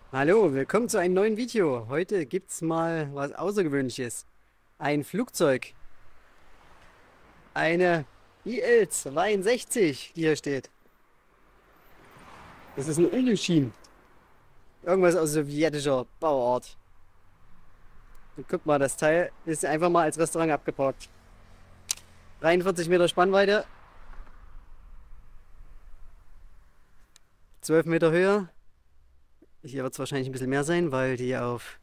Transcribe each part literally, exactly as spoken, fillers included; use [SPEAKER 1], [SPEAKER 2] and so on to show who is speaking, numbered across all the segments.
[SPEAKER 1] Hallo, willkommen zu einem neuen Video. Heute gibt's mal was Außergewöhnliches. Ein Flugzeug, eine I L zweiundsechzig, die hier steht. Das ist ein Ilyushin. Irgendwas aus sowjetischer Bauart. Und guck mal, das Teil ist einfach mal als Restaurant abgeparkt. dreiundvierzig Meter Spannweite, zwölf Meter Höhe. Hier wird es wahrscheinlich ein bisschen mehr sein, weil die auf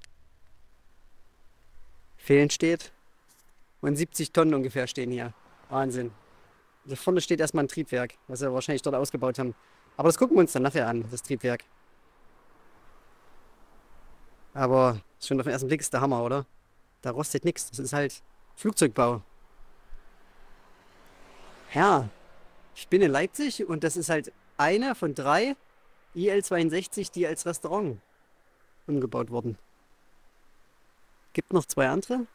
[SPEAKER 1] Fehlen steht. Und siebzig Tonnen ungefähr stehen hier. Wahnsinn. Da vorne steht erstmal ein Triebwerk, was sie wahrscheinlich dort ausgebaut haben. Aber das gucken wir uns dann nachher an, das Triebwerk. Aber schon auf den ersten Blick ist der Hammer, oder? Da rostet nichts. Das ist halt Flugzeugbau. Ja, ich bin in Leipzig und das ist halt eine von drei I L zweiundsechzig, die als Restaurant umgebaut wurden. Gibt noch zwei andere.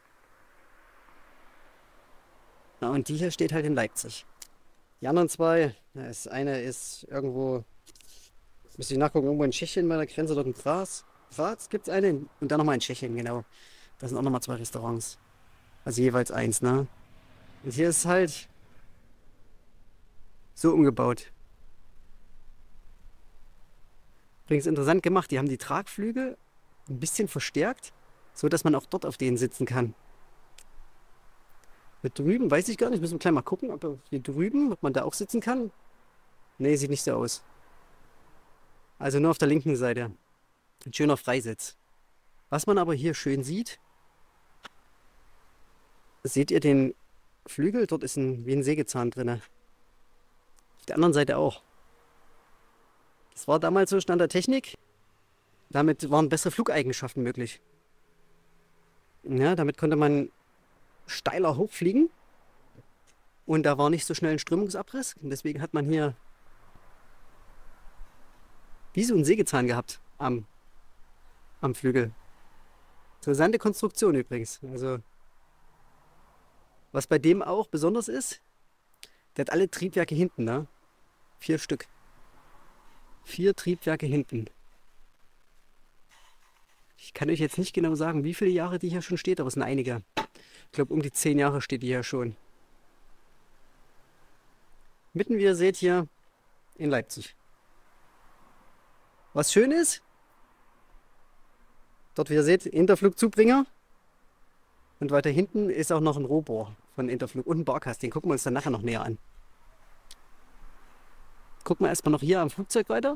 [SPEAKER 1] Ja, und die hier steht halt in Leipzig. Die anderen zwei, das eine ist irgendwo, müsste ich nachgucken, irgendwo in Tschechien bei der Grenze, dort in Graz. Graz gibt es einen und dann nochmal in Tschechien, genau. Da sind auch nochmal zwei Restaurants. Also jeweils eins, ne? Und hier ist halt so umgebaut. Übrigens interessant gemacht, die haben die Tragflügel ein bisschen verstärkt, so dass man auch dort auf denen sitzen kann. Mit drüben weiß ich gar nicht, müssen wir gleich mal gucken, ob hier drüben, ob man da auch sitzen kann. Nee, sieht nicht so aus. Also nur auf der linken Seite. Ein schöner Freisitz. Was man aber hier schön sieht, seht ihr den Flügel? Dort ist ein, wie ein Sägezahn drin. Auf der anderen Seite auch. Das war damals so Stand der Technik. Damit waren bessere Flugeigenschaften möglich. Ja, damit konnte man steiler hochfliegen und da war nicht so schnell ein Strömungsabriss. Und deswegen hat man hier wie so einen Sägezahn gehabt am, am Flügel. Interessante Konstruktion übrigens. Also, was bei dem auch besonders ist, der hat alle Triebwerke hinten, ne? Vier Stück. Vier Triebwerke hinten. Ich kann euch jetzt nicht genau sagen, wie viele Jahre die hier schon steht, aber es sind einige. Ich glaube, um die zehn Jahre steht die hier schon. Mitten, wie ihr seht, hier in Leipzig. Was schön ist, dort, wie ihr seht, Interflug-Zubringer. Und weiter hinten ist auch noch ein Rohbohr von Interflug und ein Barcast. Den gucken wir uns dann nachher noch näher an. Gucken wir erstmal noch hier am Flugzeug weiter.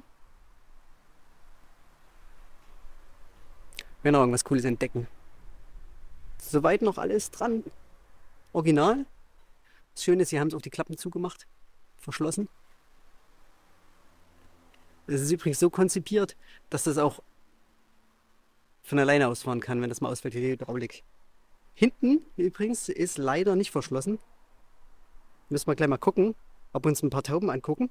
[SPEAKER 1] Wir noch irgendwas Cooles entdecken. Soweit noch alles dran. Original. Das Schöne ist, sie haben es auf die Klappen zugemacht. Verschlossen. Es ist übrigens so konzipiert, dass das auch von alleine ausfahren kann, wenn das mal ausfällt, die Hydraulik. Hinten übrigens ist leider nicht verschlossen. Müssen wir gleich mal gucken, ob wir uns ein paar Tauben angucken.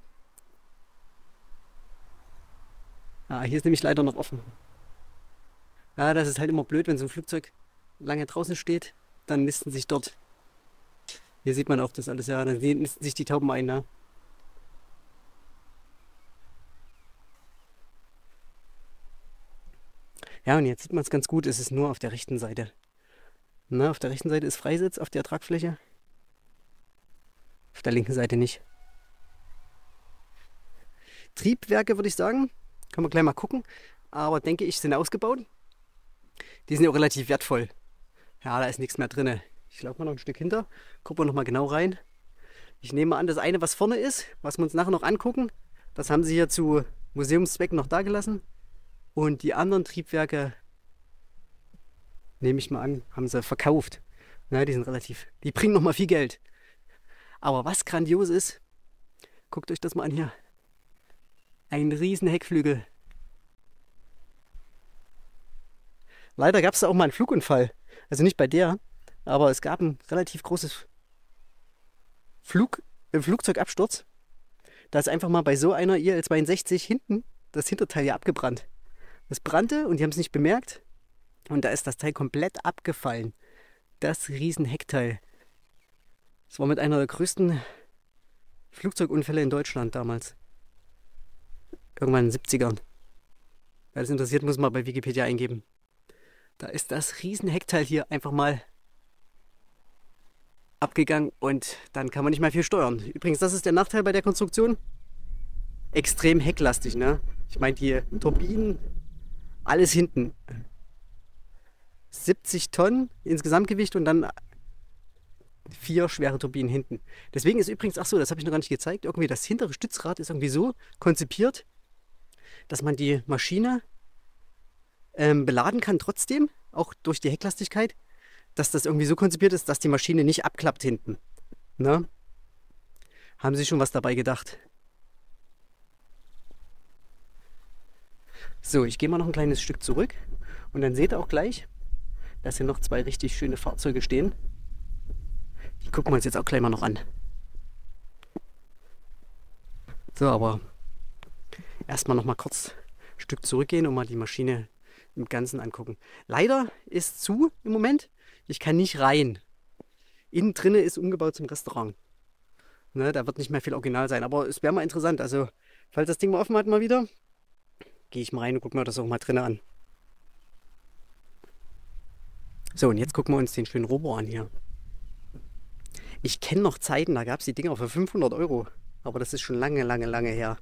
[SPEAKER 1] Ah, hier ist nämlich leider noch offen. Ja, das ist halt immer blöd, wenn so ein Flugzeug lange draußen steht. Dann nisten sich dort. Hier sieht man auch das alles, ja. Dann nisten sich die Tauben ein, ne? Ja, und jetzt sieht man es ganz gut, es ist nur auf der rechten Seite. Na, auf der rechten Seite ist Freisitz auf der Tragfläche. Auf der linken Seite nicht. Triebwerke würde ich sagen. Können wir gleich mal gucken. Aber denke ich, sind ausgebaut. Die sind ja auch relativ wertvoll. Ja, da ist nichts mehr drin. Ich laufe mal noch ein Stück hinter. Gucken wir noch mal genau rein. Ich nehme an, das eine, was vorne ist, was wir uns nachher noch angucken, das haben sie hier zu Museumszwecken noch dagelassen. Und die anderen Triebwerke, nehme ich mal an, haben sie verkauft. Na, die sind relativ, die bringen noch mal viel Geld. Aber was grandios ist, guckt euch das mal an hier. Ein riesen Heckflügel. Leider gab es da auch mal einen Flugunfall. Also nicht bei der, aber es gab ein relativ großes Flug, äh, Flugzeugabsturz. Da ist einfach mal bei so einer I L zweiundsechzig hinten das Hinterteil hier abgebrannt. Das brannte und die haben es nicht bemerkt. Und da ist das Teil komplett abgefallen. Das riesen Heckteil. Das war mit einer der größten Flugzeugunfälle in Deutschland damals. Irgendwann in den siebzigern. Wer das interessiert, muss mal bei Wikipedia eingeben. Da ist das riesen Heckteil hier einfach mal abgegangen und dann kann man nicht mehr viel steuern. Übrigens, das ist der Nachteil bei der Konstruktion. Extrem hecklastig, ne? Ich meine, die Turbinen, alles hinten. siebzig Tonnen Insgesamtgewicht und dann vier schwere Turbinen hinten. Deswegen ist übrigens, ach so, das habe ich noch gar nicht gezeigt, irgendwie das hintere Stützrad ist irgendwie so konzipiert, dass man die Maschine ähm, beladen kann trotzdem, auch durch die Hecklastigkeit, dass das irgendwie so konzipiert ist, dass die Maschine nicht abklappt hinten. Ne? Haben Sie schon was dabei gedacht? So, ich gehe mal noch ein kleines Stück zurück und dann seht ihr auch gleich, dass hier noch zwei richtig schöne Fahrzeuge stehen. Die gucken wir uns jetzt auch gleich mal noch an. So, aber erstmal noch mal kurz ein Stück zurückgehen und mal die Maschine im Ganzen angucken. Leider ist zu im Moment. Ich kann nicht rein. Innen drinne ist umgebaut zum Restaurant. Ne, da wird nicht mehr viel Original sein, aber es wäre mal interessant. Also, falls das Ding mal offen hat mal wieder, gehe ich mal rein und gucke mir das auch mal drinnen an. So, und jetzt gucken wir uns den schönen Robo an hier. Ich kenne noch Zeiten, da gab es die Dinger für fünfhundert Euro. Aber das ist schon lange, lange, lange her.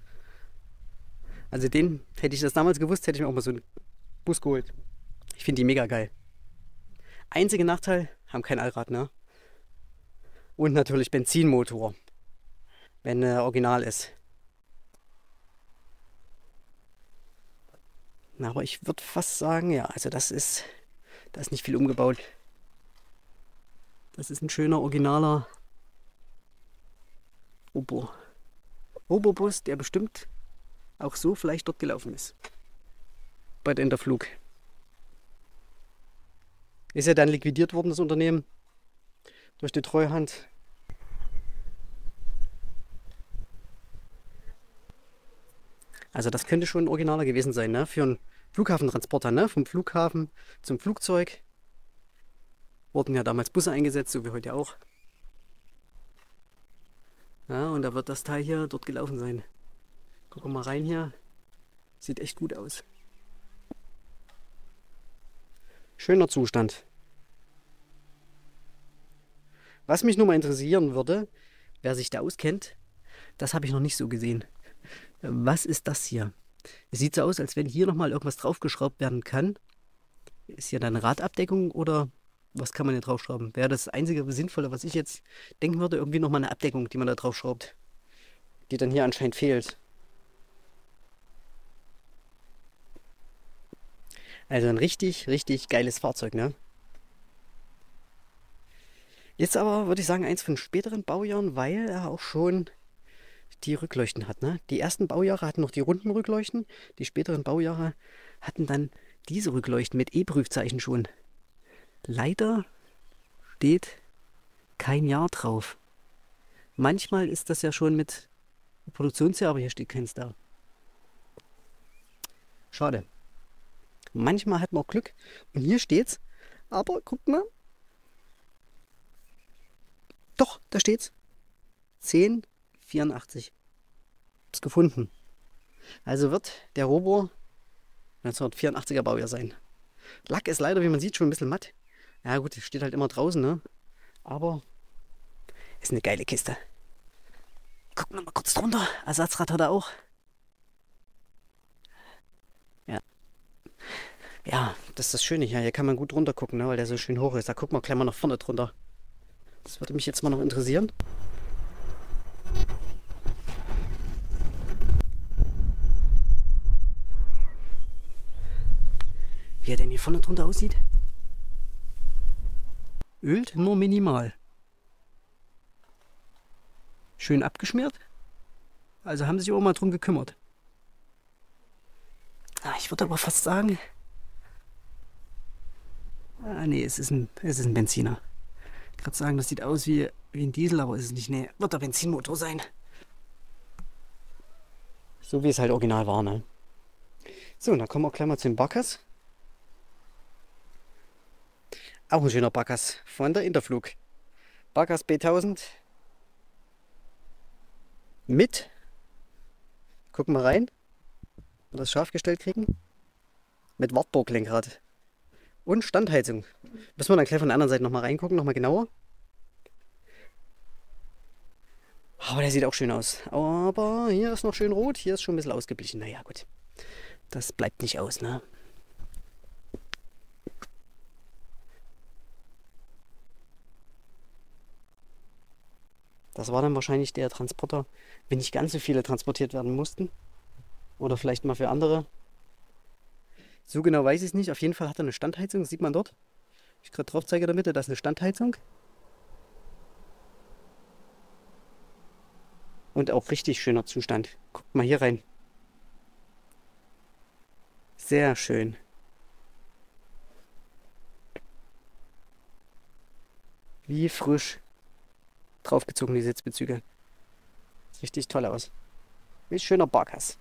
[SPEAKER 1] Also den, hätte ich das damals gewusst, hätte ich mir auch mal so einen Bus geholt. Ich finde die mega geil. Einziger Nachteil, haben kein Allrad, ne? Und natürlich Benzinmotor, wenn er original ist. Na, aber ich würde fast sagen, ja, also das ist, da ist nicht viel umgebaut. Das ist ein schöner, originaler Robo. Robobus, der bestimmt auch so vielleicht dort gelaufen ist. Bei der Interflug. Ist ja dann liquidiert worden, das Unternehmen, durch die Treuhand. Also das könnte schon ein originaler gewesen sein, ne? Für einen Flughafentransporter, ne? Vom Flughafen zum Flugzeug. Wurden ja damals Busse eingesetzt, so wie heute auch. Ja, und da wird das Teil hier dort gelaufen sein. Gucken wir mal rein hier. Sieht echt gut aus. Schöner Zustand. Was mich nur mal interessieren würde, wer sich da auskennt, das habe ich noch nicht so gesehen. Was ist das hier? Es sieht so aus, als wenn hier nochmal irgendwas draufgeschraubt werden kann. Ist hier dann eine Radabdeckung oder was kann man hier draufschrauben? Wäre das einzige Sinnvolle, was ich jetzt denken würde, irgendwie nochmal eine Abdeckung, die man da draufschraubt. Die dann hier anscheinend fehlt. Also ein richtig, richtig geiles Fahrzeug, ne? Jetzt aber, würde ich sagen, eins von späteren Baujahren, weil er auch schon die Rückleuchten hat, ne? Die ersten Baujahre hatten noch die runden Rückleuchten. Die späteren Baujahre hatten dann diese Rückleuchten mit E-Prüfzeichen schon. Leider steht kein Jahr drauf. Manchmal ist das ja schon mit Produktionsjahr, aber hier steht keins da. Schade. Manchmal hat man auch Glück. Und hier steht's. Aber guckt mal. Doch, da steht's. zehn vierundachtzig. Hab's gefunden. Also wird der Robo neunzehnhundertvierundachtziger Baujahr sein. Lack ist leider, wie man sieht, schon ein bisschen matt. Ja gut, steht halt immer draußen, ne? Aber ist eine geile Kiste. Gucken wir mal kurz drunter. Ersatzrad hat er auch. Ja. Ja, das ist das Schöne hier. Hier kann man gut drunter gucken, ne? Weil der so schön hoch ist. Da gucken wir gleich mal nach vorne drunter. Das würde mich jetzt mal noch interessieren. Wie er denn hier vorne drunter aussieht. Ölt nur minimal. Schön abgeschmiert. Also haben sie sich auch mal drum gekümmert. Ah, ich würde aber fast sagen... Ah, nee, es ist ein, es ist ein Benziner. Ich würde sagen, das sieht aus wie, wie ein Diesel, aber ist es nicht. Nee, wird der Benzinmotor sein. So wie es halt original war, ne? So, und dann kommen wir auch gleich mal zu dem Barkas. Auch ein schöner Barkas von der Interflug. Barkas B tausend. Mit. Gucken wir rein. wir das scharf gestellt kriegen. Mit Wartburg-Lenkrad. Und Standheizung. Müssen wir dann gleich von der anderen Seite nochmal reingucken, nochmal genauer. Aber der sieht auch schön aus. Aber hier ist noch schön rot, hier ist schon ein bisschen ausgeblichen. Naja, gut. Das bleibt nicht aus, ne? Das war dann wahrscheinlich der Transporter, wenn nicht ganz so viele transportiert werden mussten. Oder vielleicht mal für andere. So genau weiß ich es nicht. Auf jeden Fall hat er eine Standheizung, das sieht man dort. Ich gerade drauf zeige damit, das ist eine Standheizung. Und auch richtig schöner Zustand. Guckt mal hier rein. Sehr schön. Wie frisch draufgezogen, die Sitzbezüge. Sieht richtig toll aus. Wie schöner Barkas.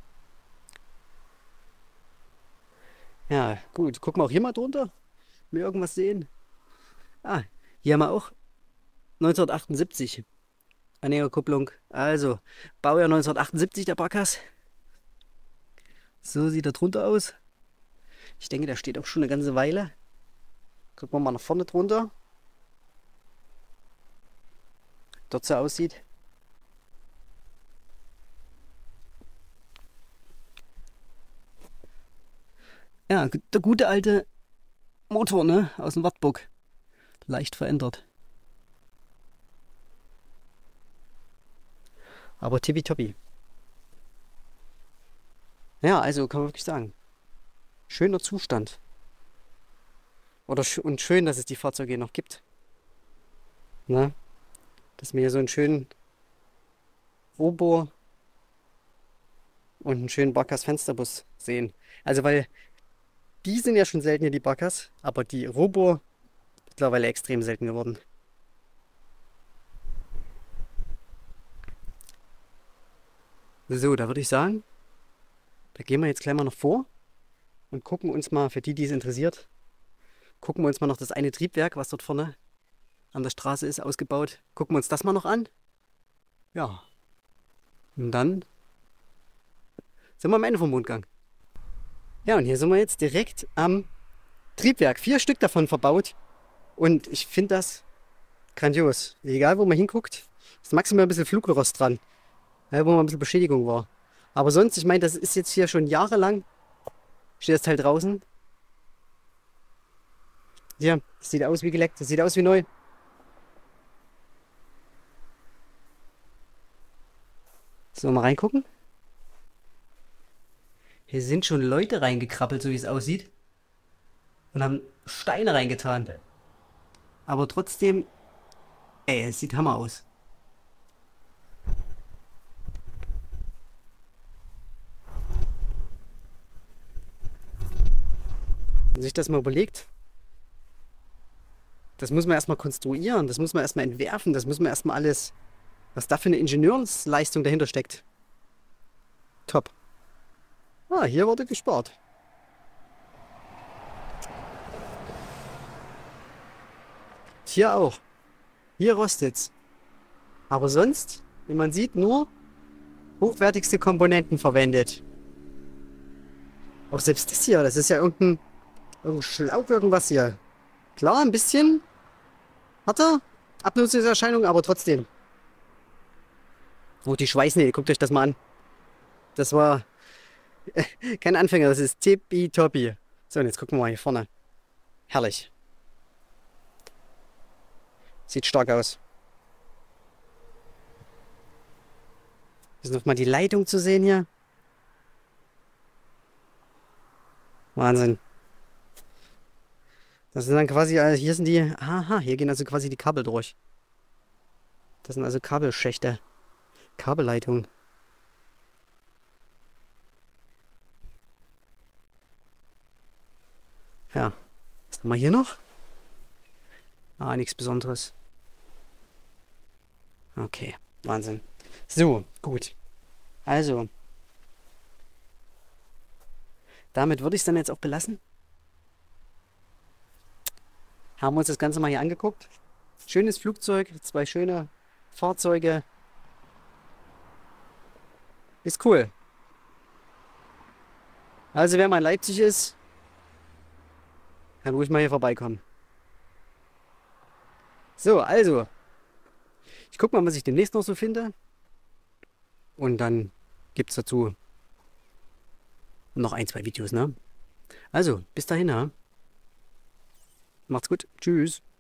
[SPEAKER 1] Ja, gut. Gucken wir auch hier mal drunter. Wir irgendwas sehen. Ah, hier haben wir auch neunzehnhundertachtundsiebzig. Anhängerkupplung. Also, Baujahr neunzehnhundertachtundsiebzig, der Barkas. So sieht er drunter aus. Ich denke, der steht auch schon eine ganze Weile. Gucken wir mal nach vorne drunter. Dort so aussieht. Ja, der gute alte Motor, ne? Aus dem Wartburg. Leicht verändert. Aber tippitoppi. Ja, also kann man wirklich sagen. Schöner Zustand. Oder sch und schön, dass es die Fahrzeuge noch gibt. Ne? Dass wir hier so einen schönen Robo und einen schönen Barkas Fensterbus sehen. Also weil die sind ja schon selten hier, die Barkas, aber die Robo mittlerweile extrem selten geworden. So, da würde ich sagen, da gehen wir jetzt gleich mal noch vor und gucken uns mal, für die, die es interessiert, gucken wir uns mal noch das eine Triebwerk, was dort vorne an der Straße ist, ausgebaut. Gucken wir uns das mal noch an. Ja. Und dann sind wir am Ende vom Rundgang. Ja, und hier sind wir jetzt direkt am Triebwerk. Vier Stück davon verbaut. Und ich finde das grandios. Egal, wo man hinguckt, ist maximal ein bisschen Flugrost dran. Ja, wo mal ein bisschen Beschädigung war. Aber sonst, ich meine, das ist jetzt hier schon jahrelang. Steht das Teil draußen. Ja, das sieht aus wie geleckt. Das sieht aus wie neu. So, mal reingucken. Hier sind schon Leute reingekrabbelt, so wie es aussieht. Und haben Steine reingetan. Aber trotzdem, ey, es sieht Hammer aus. Wenn man sich das mal überlegt, das muss man erstmal konstruieren, das muss man erstmal entwerfen, das muss man erstmal alles, was da für eine Ingenieursleistung dahinter steckt. Top. Ah, hier wurde gespart. Hier auch. Hier rostet's. Aber sonst, wie man sieht, nur hochwertigste Komponenten verwendet. Auch selbst das hier, das ist ja irgendein, irgendein Schlauch, irgendwas hier. Klar, ein bisschen hat er Abnutzungserscheinung, aber trotzdem. Oh, die Schweißnähte, guckt euch das mal an. Das war kein Anfänger, das ist tippitoppi. So, und jetzt gucken wir mal hier vorne. Herrlich. Sieht stark aus. Ist noch mal die Leitung zu sehen hier. Wahnsinn. Das sind dann quasi, also hier sind die, aha, hier gehen also quasi die Kabel durch. Das sind also Kabelschächte. Kabelleitungen. Ja. Was haben wir hier noch? Ah, nichts Besonderes. Okay, Wahnsinn. So, gut. Also, damit würde ich es dann jetzt auch belassen. Haben wir uns das Ganze mal hier angeguckt. Schönes Flugzeug, zwei schöne Fahrzeuge. Ist cool. Also wer mal in Leipzig ist, kann ruhig mal hier vorbeikommen. So, also, ich gucke mal, was ich demnächst noch so finde. Und dann gibt es dazu noch ein, zwei Videos, ne? Also, bis dahin, ja. Macht's gut. Tschüss.